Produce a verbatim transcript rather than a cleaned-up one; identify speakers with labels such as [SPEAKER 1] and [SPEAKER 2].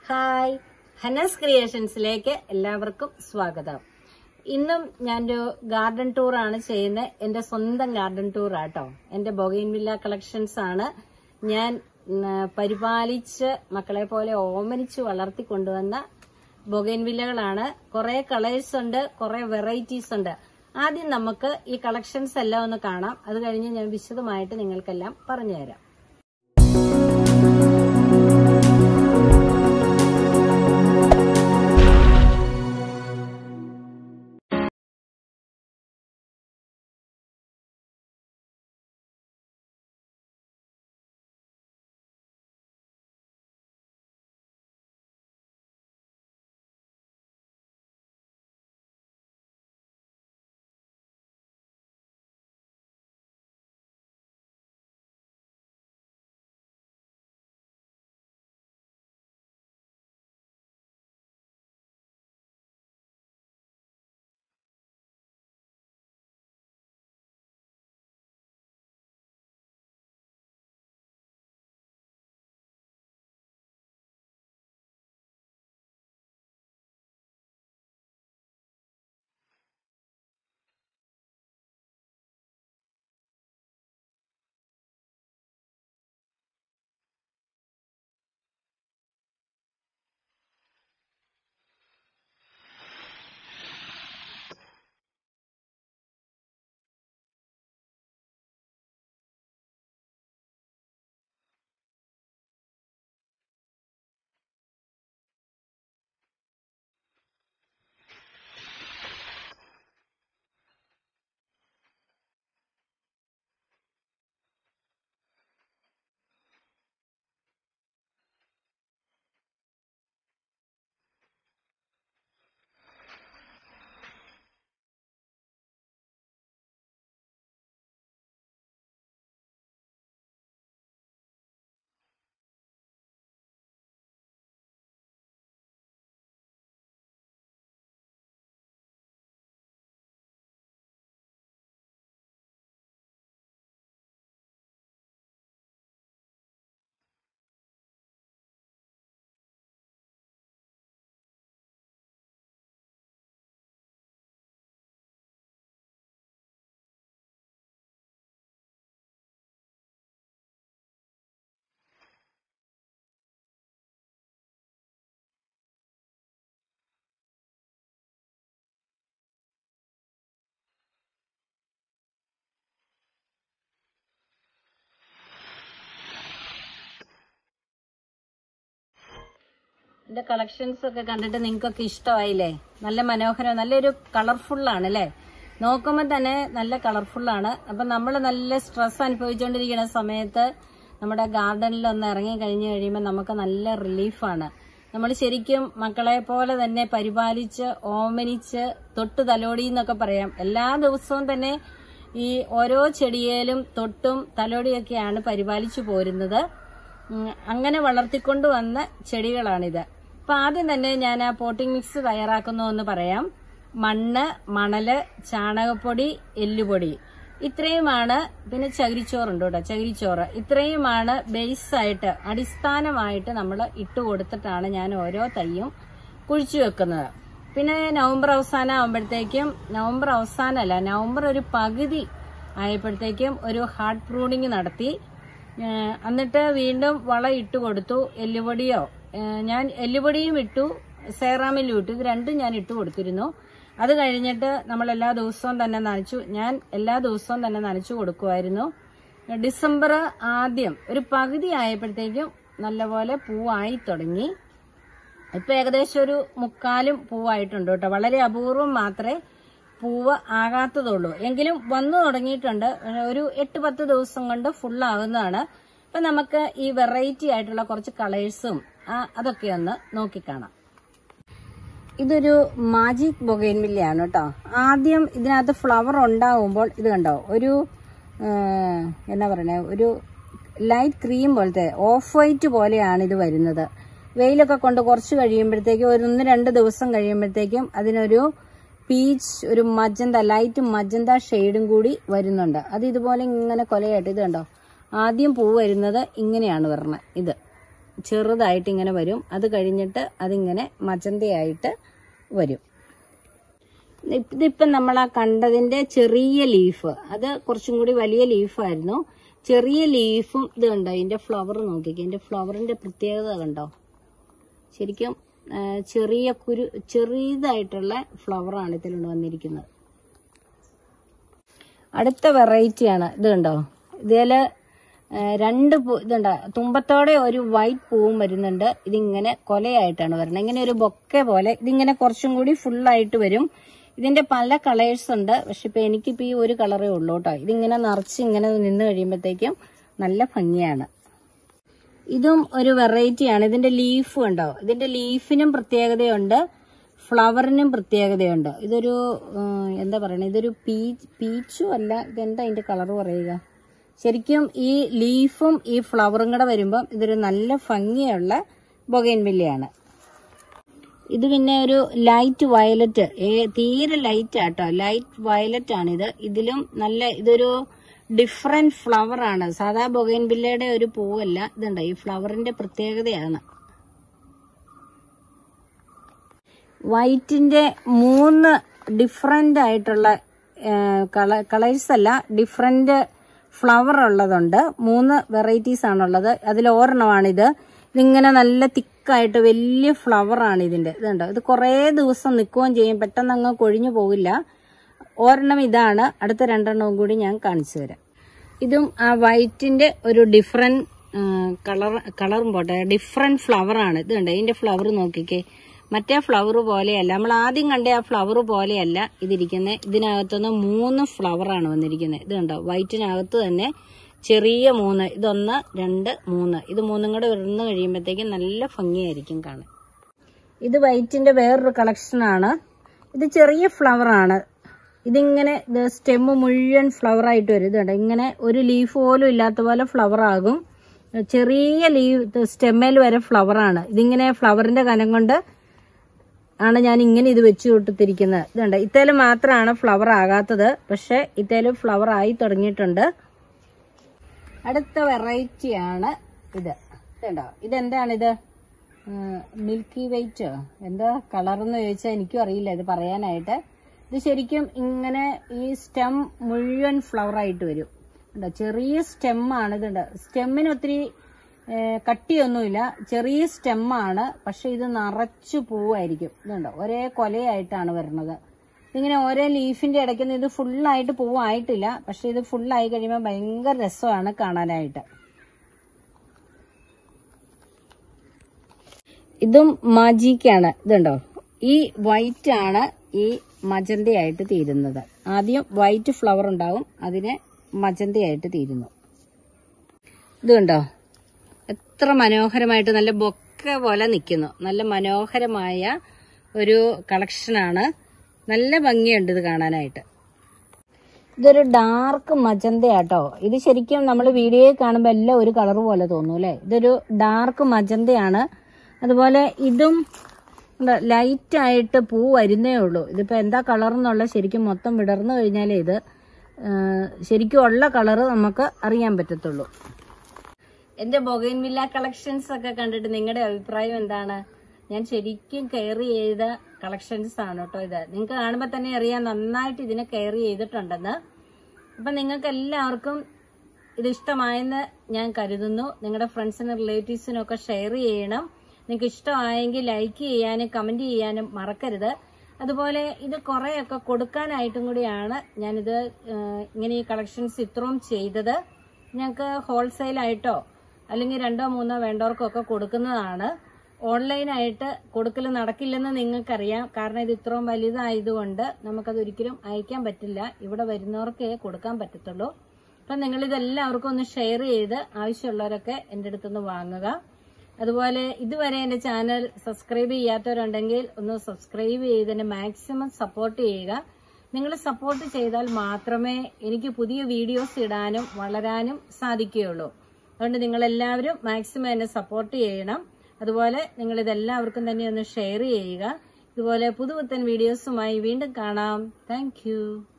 [SPEAKER 1] Hi, Hanas ക്രിയേഷൻസിലേക്ക് എല്ലാവർക്കും സ്വാഗതം. ഇന്നും ഞാനൊരു ഗാർഡൻ ടൂർ ആണ് ചെയ്യുന്നത്. എന്റെ സ്വന്തം ഗാർഡൻ ടൂർ ആട്ടോ. എന്റെ ബൊഗെയിൻവില്ല കളക്ഷൻസ് ആണ് ഞാൻ പരിപാലിച്ച് മക്കളെ പോലെ ഓമനിച്ച് വളർത്തി കൊണ്ടുവന്ന ബൊഗെയിൻവില്ലകളാണ്. കുറെ കളേഴ്സ് ഉണ്ട്, കുറെ വെറൈറ്റീസ് ഉണ്ട്. ആദ്യം നമുക്ക് ഈ കളക്ഷൻസ് എല്ലാം ഒന്ന് കാണാം. അത് കഴിഞ്ഞ് ഞാൻ വിശദമായിട്ട് നിങ്ങൾക്കെല്ലാം പറഞ്ഞുതരാം. എന്റെ കളക്ഷൻസ് ഒക്കെ കണ്ടിട്ട് നിങ്ങൾക്കൊക്കെ ഇഷ്ടമായില്ലേ? നല്ല മനോഹരം, നല്ലൊരു കളർഫുള്ളാണ് അല്ലേ? നോക്കുമ്പോൾ തന്നെ നല്ല കളർഫുള്ളാണ്. അപ്പൊ നമ്മൾ നല്ല സ്ട്രെസ് അനുഭവിച്ചുകൊണ്ടിരിക്കുന്ന സമയത്ത് നമ്മുടെ ഗാർഡനിൽ ഒന്ന് ഇറങ്ങി കഴിഞ്ഞു കഴിയുമ്പോൾ നമുക്ക് നല്ല റിലീഫാണ്. നമ്മൾ ശരിക്കും മക്കളെ പോലെ തന്നെ പരിപാലിച്ച് ഓമനിച്ച് തൊട്ട് തലോടി എന്നൊക്കെ പറയാം. എല്ലാ ദിവസവും തന്നെ ഈ ഓരോ ചെടിയേലും തൊട്ടും തലോടിയൊക്കെയാണ് പരിപാലിച്ചു പോരുന്നത്. അങ്ങനെ വളർത്തിക്കൊണ്ടു വന്ന ചെടികളാണിത്. അപ്പൊ ആദ്യം തന്നെ ഞാൻ ആ പോട്ടിംഗ് മിക്സ് തയ്യാറാക്കുന്നു എന്ന് പറയാം. മണ്ണ്, മണല്, ചാണകപ്പൊടി, എല്ലുപൊടി, ഇത്രയുമാണ്. പിന്നെ ചകിരിച്ചോറുണ്ട് കേട്ടോ, ചകിരിച്ചോറ്. ഇത്രയുമാണ് ബേസ് ആയിട്ട്, അടിസ്ഥാനമായിട്ട് നമ്മൾ ഇട്ട് കൊടുത്തിട്ടാണ് ഞാൻ ഓരോ തൈയും കുഴിച്ചു വെക്കുന്നത്. പിന്നെ നവംബർ അവസാനം ആകുമ്പോഴത്തേക്കും, നവംബർ അവസാനമല്ല, നവംബർ ഒരു പകുതി ആയപ്പോഴത്തേക്കും ഒരു ഹാർഡ് പ്രൂണിങ് നടത്തി. എന്നിട്ട് വീണ്ടും വളം ഇട്ട് കൊടുത്തു. എല്ലുപൊടിയോ, ഞാൻ എല്ലുപൊടിയും ഇട്ടു, സേറാമിലും ഇട്ടു. ഇത് രണ്ടും ഞാൻ ഇട്ട് കൊടുത്തിരുന്നു. അത് കഴിഞ്ഞിട്ട് നമ്മൾ എല്ലാ ദിവസവും തന്നെ നനച്ചു, ഞാൻ എല്ലാ ദിവസവും തന്നെ നനച്ചു കൊടുക്കുമായിരുന്നു. ഡിസംബർ ആദ്യം ഒരു പകുതി ആയപ്പോഴത്തേക്കും നല്ലപോലെ പൂവായി തുടങ്ങി. ഇപ്പൊ ഏകദേശം ഒരു മുക്കാലും പൂവായിട്ടുണ്ട് കേട്ടോ. വളരെ അപൂർവം മാത്രമേ പൂവ് ആകാത്തതുള്ളൂ, എങ്കിലും വന്നു തുടങ്ങിയിട്ടുണ്ട്. ഒരു എട്ട് പത്ത് ദിവസം കൊണ്ട് ഫുള്ളാകുന്നതാണ്. അപ്പൊ നമുക്ക് ഈ വെറൈറ്റി ആയിട്ടുള്ള കുറച്ച് കളേഴ്സും അതൊക്കെ ഒന്ന് നോക്കിക്കാണാം. ഇതൊരു മാജിക് ബൊഗെയിൻവില്ലയാണ് കേട്ടോ. ആദ്യം ഇതിനകത്ത് ഫ്ലവർ ഉണ്ടാവുമ്പോൾ ഇത് കണ്ടോ, ഒരു എന്നാ പറയണേ, ഒരു ലൈറ്റ് ക്രീം പോലത്തെ ഓഫ് വൈറ്റ് പോലെയാണ് ഇത് വരുന്നത്. വെയിലൊക്കെ കൊണ്ട് കുറച്ച് കഴിയുമ്പോഴത്തേക്കും, ഒരു ഒന്ന് രണ്ട് ദിവസം കഴിയുമ്പോഴത്തേക്കും അതിനൊരു പീച്ച്, ഒരു മജന്ത, ലൈറ്റ് മജന്ത ഷെയ്ഡും കൂടി വരുന്നുണ്ട്. അത് ഇതുപോലെ ഇങ്ങനെ കൊലയായിട്ട് ഇത് കണ്ടോ, ആദ്യം പൂ വരുന്നത് ഇങ്ങനെയാണ് വരുന്നത്. ഇത് ചെറുതായിട്ട് ഇങ്ങനെ വരും. അത് കഴിഞ്ഞിട്ട് അതിങ്ങനെ മജന്തയായിട്ട് വരും. ഇതിപ്പം നമ്മൾ ആ കണ്ടതിന്റെ ചെറിയ ലീഫ്, അത് കുറച്ചും കൂടി വലിയ ലീഫായിരുന്നു. ചെറിയ ലീഫും ഇത് കണ്ടോ, ഇതിന്റെ ഫ്ലവർ നോക്കിക്കോ. ഇതിന്റെ ഫ്ലവറിന്റെ പ്രത്യേകത കണ്ടോ, ശരിക്കും ചെറിയ കുരു ചെറിയതായിട്ടുള്ള ഫ്ലവറാണ് ഇതിലുണ്ട് വന്നിരിക്കുന്നത്. അടുത്ത വെറൈറ്റിയാണ് ഇത് കണ്ടോ. ഇതില് രണ്ട് പൂ ഇതുണ്ട, തുമ്പത്തോടെ ഒരു വൈറ്റ് പൂവും വരുന്നുണ്ട്. ഇതിങ്ങനെ കൊലയായിട്ടാണ് വരുന്നത്, ഇങ്ങനെ ഒരു ബൊക്കെ പോലെ. ഇതിങ്ങനെ കുറച്ചും കൂടി ഫുള്ളായിട്ട് വരും. ഇതിന്റെ പല കളേഴ്സ് ഉണ്ട്, പക്ഷെ ഇപ്പൊ എനിക്കിപ്പോ ഈ ഒരു കളറേ ഉള്ളൂ കേട്ടോ. ഇതിങ്ങനെ നിറച്ച് ഇങ്ങനെ നിന്ന് കഴിയുമ്പോഴത്തേക്കും നല്ല ഭംഗിയാണ്. ഇതും ഒരു വെറൈറ്റിയാണ്. ഇതിന്റെ ലീഫ് കണ്ടോ, ഇതിന്റെ ലീഫിനും പ്രത്യേകതയുണ്ട്, ഫ്ലവറിനും പ്രത്യേകതയുണ്ട്. ഇതൊരു എന്താ പറയണേ, ഇതൊരു പീച്ച് പീച്ചും അല്ല, ഇതെന്താ ഇതിന്റെ കളർ പറയുക. ശരിക്കും ഈ ലീഫും ഈ ഫ്ലവറും കൂടെ വരുമ്പം ഇതൊരു നല്ല ഭംഗിയുള്ള ബൊഗൈൻവില്ലയാണ്. ഇത് പിന്നെ ഒരു ലൈറ്റ് വയലറ്റ്, തീരെ ലൈറ്റ് ആട്ടോ, ലൈറ്റ് വയലറ്റ് ആണിത്. ഇതിലും നല്ല ഇതൊരു ഡിഫറെന്റ് ഫ്ലവർ ആണ്. സാധാ ബൊഗൈൻവില്ലയുടെ ഒരു പൂവല്ല. ഇതുണ്ട്, ഈ ഫ്ലവറിന്റെ പ്രത്യേകതയാണ്. വൈറ്റിന്റെ മൂന്ന് ഡിഫറെന്റ് ആയിട്ടുള്ള കളേഴ്സ് അല്ല, ഡിഫറെന്റ് ഫ്ലവർ ഉള്ളതുണ്ട്. മൂന്ന് വെറൈറ്റീസ് ആണുള്ളത്. അതിൽ ഒരെണ്ണമാണിത്. ഇതിങ്ങനെ നല്ല തിക്കായിട്ട് വലിയ ഫ്ലവർ ആണ് ഇതിന്റെ. ഇതുണ്ടോ, ഇത് കുറേ ദിവസം നിൽക്കുകയും ചെയ്യും, പെട്ടെന്ന് അങ്ങ് കൊഴിഞ്ഞു പോകില്ല. ഒരെണ്ണം ഇതാണ്, അടുത്ത രണ്ടെണ്ണവും കൂടി ഞാൻ കാണിച്ചു തരാം. ഇതും ആ വൈറ്റിന്റെ ഒരു ഡിഫറെന്റ് കളർ കളറും പോട്ടെ, ഡിഫറെന്റ് ഫ്ലവർ ആണ്. ഇത് കണ്ടോ, ഇതിന്റെ ഫ്ലവർ നോക്കിക്കേ, മറ്റേ ഫ്ലവർ പോലെയല്ല, നമ്മൾ ആദ്യം കണ്ട ആ ഫ്ലവർ പോലെയല്ല ഇതിരിക്കുന്നത്. ഇതിനകത്തുനിന്ന് മൂന്ന് ഫ്ലവർ ആണ് വന്നിരിക്കുന്നത്. ഇത് കണ്ടോ, വൈറ്റിനകത്ത് തന്നെ ചെറിയ മൂന്ന്, ഇതൊന്ന് രണ്ട് മൂന്ന്, ഇത് മൂന്നും കൂടെ വരുന്ന കഴിയുമ്പോഴത്തേക്കും നല്ല ഭംഗിയായിരിക്കും കാണാൻ. ഇത് വൈറ്റിന്റെ വേറൊരു കളക്ഷനാണ്. ഇത് ചെറിയ ഫ്ലവർ ആണ്. ഇതിങ്ങനെ സ്റ്റെമ്മ് മുഴുവൻ ഫ്ലവർ ആയിട്ട് വരും. ഇത് കണ്ടോ, ഇങ്ങനെ ഒരു ലീഫ് പോലും ഇല്ലാത്ത പോലെ ഫ്ലവർ ആകും. ചെറിയ ലീഫ് സ്റ്റെമ്മേൽ വരെ ഫ്ലവർ ആണ്. ഇതിങ്ങനെ ഫ്ലവറിന്റെ കനം കൊണ്ട് ആണ് ഞാൻ ഇങ്ങനെ ഇത് വെച്ച് കൊടുത്തിരിക്കുന്നത്. ഇതുണ്ട്, ഇത്തേല് മാത്രമാണ് ഫ്ലവർ ആകാത്തത്, പക്ഷെ ഇത്തേല് ഫ്ലവർ ആയി തുടങ്ങിയിട്ടുണ്ട്. അടുത്ത വെറൈറ്റിയാണ് ഇത്. ഇതുണ്ടോ, ഇതെന്താണിത്, മിൽക്കി വൈറ്റോ എന്താ കളറെന്ന് ചോദിച്ചാൽ എനിക്കും അറിയില്ല ഇത് പറയാനായിട്ട്. ഇത് ശരിക്കും ഇങ്ങനെ ഈ സ്റ്റെം മുഴുവൻ ഫ്ലവർ ആയിട്ട് വരും. ഉണ്ടോ, ചെറിയ സ്റ്റെമ്മാണ്. ഇതുണ്ട്, സ്റ്റെമ്മിന് ഒത്തിരി കട്ടിയൊന്നുമില്ല, ചെറിയ സ്റ്റെമ്മാണ്, പക്ഷെ ഇത് നിറച്ചു പൂവായിരിക്കും. ഇതുണ്ടോ, ഒരേ കൊലയായിട്ടാണ് വരുന്നത്. ഇതിങ്ങനെ ഓരോ ലീഫിന്റെ ഇടയ്ക്ക് ഇത് ഫുള്ളായിട്ട് പൂവായിട്ടില്ല, പക്ഷെ ഇത് ഫുള്ളായി കഴിയുമ്പോൾ ഭയങ്കര രസമാണ് കാണാനായിട്ട്. ഇതും മാജിക്കാണ്. ഇതുണ്ടോ, ഈ വൈറ്റ് ആണ് ഈ മജന്തയായിട്ട് തീരുന്നത്. ആദ്യം വൈറ്റ് ഫ്ലവർ ഉണ്ടാവും, അതിനെ മജന്തയായിട്ട് തീരുന്നു. ഇത് കണ്ടോ, എത്ര മനോഹരമായിട്ട് നല്ല ബൊക്കെ പോലെ നിൽക്കുന്നു. നല്ല മനോഹരമായ ഒരു കളക്ഷനാണ്, നല്ല ഭംഗിയുണ്ട് ഇത് കാണാനായിട്ട്. ഇതൊരു ഡാർക്ക് മജന്തയാട്ടോ. ഇത് ശരിക്കും നമ്മൾ വീഡിയോയിൽ കാണുമ്പോൾ എല്ലാം ഒരു കളർ പോലെ തോന്നും അല്ലേ. ഇതൊരു ഡാർക്ക് മജന്തയാണ്. അതുപോലെ ഇതും ലൈറ്റ് ആയിട്ട് പൂ വരുന്നേ ഉള്ളൂ. ഇതിപ്പോ എന്താ കളർ എന്നുള്ള ശരിക്കും മൊത്തം വിടർന്നു കഴിഞ്ഞാലേ ഇത് ശരിക്കും ഉള്ള കളറ് നമുക്ക് അറിയാൻ പറ്റത്തുള്ളൂ. എന്റെ ബൊഗൈൻവില്ല കളക്ഷൻസ് ഒക്കെ കണ്ടിട്ട് നിങ്ങളുടെ അഭിപ്രായം എന്താണ്? ഞാൻ ശരിക്കും കെയർ ചെയ്ത കളക്ഷൻസ് ആണ് കേട്ടോ ഇത്. നിങ്ങൾക്ക് കാണുമ്പോൾ തന്നെ അറിയാം നന്നായിട്ട് ഇതിനെ കെയർ ചെയ്തിട്ടുണ്ടെന്ന്. അപ്പൊ നിങ്ങൾക്ക് എല്ലാവർക്കും ഇത് ഇഷ്ടമായെന്ന് ഞാൻ കരുതുന്നു. നിങ്ങളുടെ ഫ്രണ്ട്സിനും റിലേറ്റീവ്സിനും ഒക്കെ ഷെയർ ചെയ്യണം. നിങ്ങൾക്ക് ഇഷ്ടമായെങ്കിൽ ലൈക്ക് ചെയ്യാനും കമന്റ് ചെയ്യാനും മറക്കരുത്. അതുപോലെ ഇത് കുറെയൊക്കെ കൊടുക്കാനായിട്ടും കൂടിയാണ് ഞാനിത് ഇങ്ങനെ ഈ കളക്ഷൻസ് ഇത്രയും ചെയ്തത്. ഞങ്ങൾക്ക് ഹോൾസെയിലായിട്ടോ അല്ലെങ്കിൽ രണ്ടോ മൂന്നോ വേണ്ടവർക്കൊക്കെ കൊടുക്കുന്നതാണ്. ഓൺലൈനായിട്ട് കൊടുക്കൽ നടക്കില്ലെന്ന് നിങ്ങൾക്കറിയാം. കാരണം ഇത് ഇത്രയും വലുതായതുകൊണ്ട് നമുക്കത് ഒരിക്കലും അയക്കാൻ പറ്റില്ല. ഇവിടെ വരുന്നവർക്കേ കൊടുക്കാൻ പറ്റത്തുള്ളൂ. അപ്പം നിങ്ങളിതെല്ലാവർക്കും ഒന്ന് ഷെയർ ചെയ്ത് ആവശ്യമുള്ളവരൊക്കെ എൻ്റെ അടുത്തുനിന്ന് വാങ്ങുക. അതുപോലെ ഇതുവരെ എൻ്റെ ചാനൽ സബ്സ്ക്രൈബ് ചെയ്യാത്തവരുണ്ടെങ്കിൽ ഒന്ന് സബ്സ്ക്രൈബ് ചെയ്ത് എന്നെ മാക്സിമം സപ്പോർട്ട് ചെയ്യുക. നിങ്ങൾ സപ്പോർട്ട് ചെയ്താൽ മാത്രമേ എനിക്ക് പുതിയ വീഡിയോസ് ഇടാനും വളരാനും സാധിക്കുകയുള്ളൂ. അതുകൊണ്ട് നിങ്ങളെല്ലാവരും മാക്സിമം എന്നെ സപ്പോർട്ട് ചെയ്യണം. അതുപോലെ നിങ്ങൾ ഇതെല്ലാവർക്കും തന്നെ ഒന്ന് ഷെയർ ചെയ്യുക. ഇതുപോലെ പുതുപുത്തൻ വീഡിയോസുമായി വീണ്ടും കാണാം. താങ്ക്